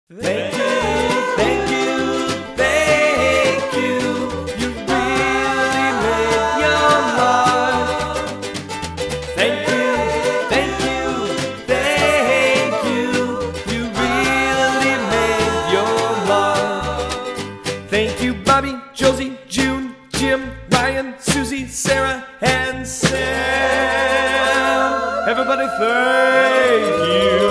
Thank you, thank you, thank you. You really made your mark. Thank you, thank you, thank you. You really made your mark. Thank you, Bobby, Josie, June, Jim, Ryan, Susie, Sarah, and Sam. Everybody, thank you.